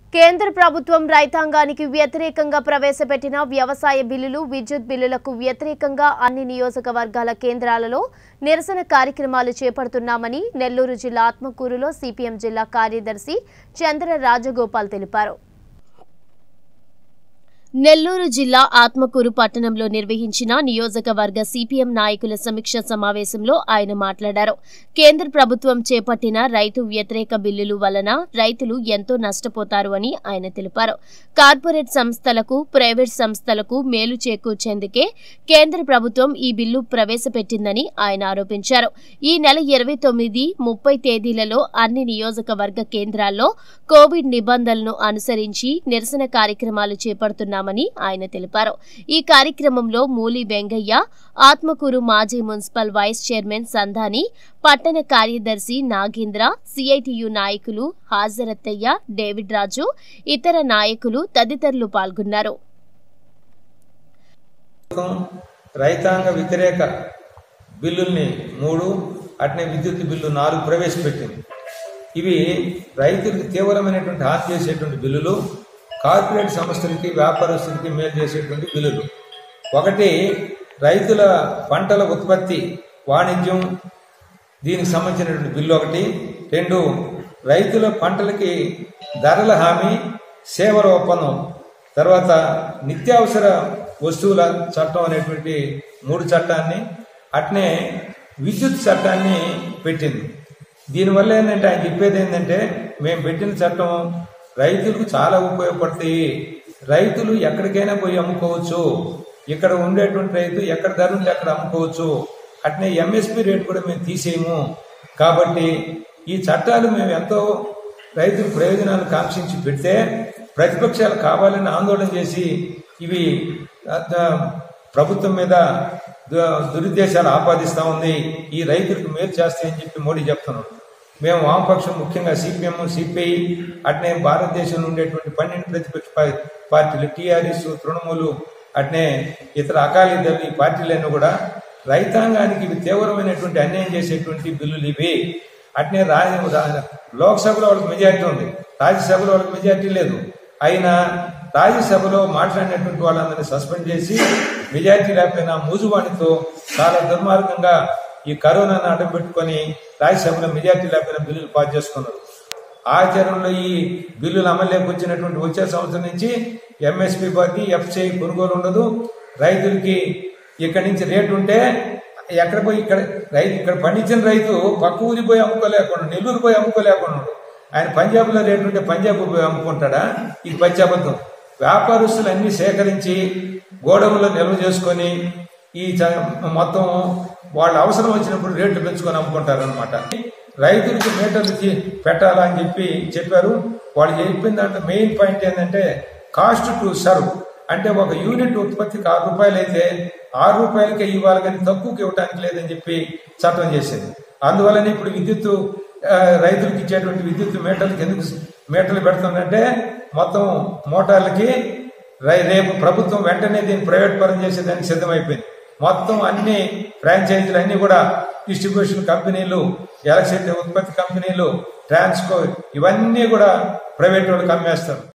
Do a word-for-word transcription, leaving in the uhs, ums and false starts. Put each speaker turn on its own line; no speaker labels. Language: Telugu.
కేంద్ర ప్రభుత్వం రైతాంగానికి వ్యతిరేకంగా ప్రవేశపెట్టిన వ్యవసాయ బిల్లులు, విద్యుత్ బిల్లులకు వ్యతిరేకంగా అన్ని నియోజకవర్గాల కేంద్రాలలో నిరసన కార్యక్రమాలు చేపడుతున్నామని నెల్లూరు జిల్లా ఆత్మకూరులో సిపిఎం జిల్లా కార్యదర్శి చంద్ర రాజగోపాల్ తెలిపారు. నెల్లూరు జిల్లా ఆత్మకూరు పట్టణంలో నిర్వహించిన నియోజకవర్గ సిపిఎం నాయకుల సమీక్ష సమావేశంలో ఆయన మాట్లాడారు. కేంద్ర ప్రభుత్వం చేపట్టిన రైతు వ్యతిరేక బిల్లుల వలన రైతులు ఎంతో నష్టపోతారు అని ఆయన తెలిపారు. కార్పొరేట్ సంస్థలకు, ప్రైవేట్ సంస్థలకు మేలు చేకూర్చేందుకే కేంద్ర ప్రభుత్వం ఈ బిల్లు ప్రవేశపెట్టిందని ఆయన ఆరోపించారు. ఈ నెల ఇరవై తొమ్మిది ముప్పై తేదీలలో అన్ని నియోజకవర్గ కేంద్రాల్లో కోవిడ్ నిబంధనలను అనుసరించి నిరసన కార్యక్రమాలు చేపడుతున్నారు మని ఆయన తెలిపారు. ఈ కార్యక్రమంలో మూలి వెంగయ్య, ఆత్మకూరు మాజీ మున్సిపల్ వైస్ చైర్మన్ సంధాని, పట్టణ కార్యదర్శి నాగేంద్ర, సిఐటియు నాయకులు హాజరత్తయ్య, డేవిడ్ రాజు, ఇతర నాయకులు తదితరులు పాల్గొన్నారు.
రైతాంగ వ్యతిరేక బిల్లుల్ని మూడు, అట్నే విద్యుత్ బిల్లు నాలుగు ప్రవేశపెట్టింది. ఇవి రైతులకు తీవ్రమైనటువంటి హాని చేసేటువంటి బిల్లులు, కార్పొరేట్ సంస్థలకి, వ్యాపారస్తులకి మేలు చేసేటువంటి బిల్లులు. ఒకటి, రైతుల పంటల ఉత్పత్తి, వాణిజ్యం, దీనికి సంబంధించినటువంటి బిల్లు ఒకటి. రెండు, రైతుల పంటలకి ధరల హామీ, సేవల ఒప్పందం. తర్వాత నిత్యావసర వస్తువుల చట్టం అనేటువంటి మూడు చట్టాన్ని, అట్నే విద్యుత్ చట్టాన్ని పెట్టింది. దీనివల్ల ఏంటంటే ఆయన చెప్పేది ఏంటంటే, మేము పెట్టిన చట్టం రైతులకు చాలా ఉపయోగపడతాయి. రైతులు ఎక్కడికైనా పోయి అమ్ముకోవచ్చు. ఇక్కడ ఉండేటువంటి రైతు ఎక్కడ ధర ఉంటే అక్కడ అమ్ముకోవచ్చు. అట్నే ఎంఎస్పీ రేటు కూడా మేము తీసేయము. కాబట్టి ఈ చట్టాలు మేము ఎంతో రైతుల ప్రయోజనాలు కాంక్షించి పెడితే ప్రతిపక్షాలు కావాలని ఆందోళన చేసి ఇవి ప్రభుత్వం మీద దురుద్దేశాలు ఆపాదిస్తూ ఉంది. ఈ రైతులకు మేలు చేస్తాయని చెప్పి మోడీ చెప్తున్నాడు. మేము వామపక్షం, ముఖ్యంగా సిపిఎం, సిపిఐ, అట్నే భారతదేశంలో ఉండేటువంటి పన్నెండు ప్రతిపక్ష పార్టీలు, టీఆర్ఎస్, తృణమూలు, అట్నే ఇతర అకాలీదళ ఈ పార్టీలన్నీ కూడా రైతాంగానికి ఇవి తీవ్రమైనటువంటి అన్యాయం చేసేటువంటి బిల్లులు ఇవి. అట్నే రాజ్య లోక్సభలో వాళ్ళకి మెజార్టీ ఉంది, రాజ్యసభలో వాళ్ళకి మెజార్టీ లేదు. అయినా రాజ్యసభలో మాట్లాడినటువంటి వాళ్ళందరినీ సస్పెండ్ చేసి మెజార్టీ లేకపోయినా మూజువాణితో చాలా దుర్మార్గంగా ఈ కరోనాను అడ్డం పెట్టుకుని రాజ్యసభలో మెజార్టీ లేకపోయినా బిల్లులు పాస్ చేసుకున్నారు. ఆచరణలో ఈ బిల్లులు అమల్లోకి వచ్చినటువంటి వచ్చే సంవత్సరం నుంచి ఎంఎస్పీ బట్టి ఎఫ్సిఐ కొనుగోలు ఉండదు. రైతులకి ఇక్కడి నుంచి రేటు ఉంటే ఎక్కడ పోయి ఇక్కడ రైతు ఇక్కడ పండించిన రైతు పక్క ఊరి పోయి అమ్ముకోలేకుండా, నెల్లూరు పోయి అమ్ముకోలేకుండా, ఆయన పంజాబ్లో రేటు ఉంటే పంజాబ్ పోయి అమ్ముకుంటాడా? ఇది పచ్చాబద్ధం. వ్యాపారస్తులు అన్ని సేకరించి గోడౌన్లో నిల్వ చేసుకొని ఈ మొత్తం వాళ్ళ అవసరం వచ్చినప్పుడు రేట్లు పెంచుకొని అమ్ముకుంటారు అనమాట. రైతులకి మీటర్లు పెట్టాలా అని చెప్పి చెప్పారు. వాళ్ళు చెప్పిన దాంట్లో మెయిన్ పాయింట్ ఏంటంటే కాస్ట్ టు సర్వ్, అంటే ఒక యూనిట్ ఉత్పత్తికి ఆరు రూపాయలు అయితే ఆరు రూపాయలకే ఇవ్వాలి, కానీ తక్కువకి ఇవ్వడానికి లేదని చెప్పి చట్టం చేసేది. అందువల్లనే ఇప్పుడు విద్యుత్ రైతులకు ఇచ్చేటువంటి విద్యుత్ మీటర్లకి ఎందుకు మీటర్లు పెడుతుందంటే మొత్తం మోటార్లకి రేపు ప్రభుత్వం వెంటనే దీన్ని ప్రైవేట్ పరం చేసేదానికి సిద్ధమైపోయింది. మొత్తం అన్ని ఫ్రాంచైజీలు అన్ని కూడా డిస్ట్రిబ్యూషన్ కంపెనీలు, ఎలక్ట్రిసిటీ ఉత్పత్తి కంపెనీలు, ట్రాన్స్కో, ఇవన్నీ కూడా ప్రైవేట్ వాళ్ళకి అమ్మేస్తారు.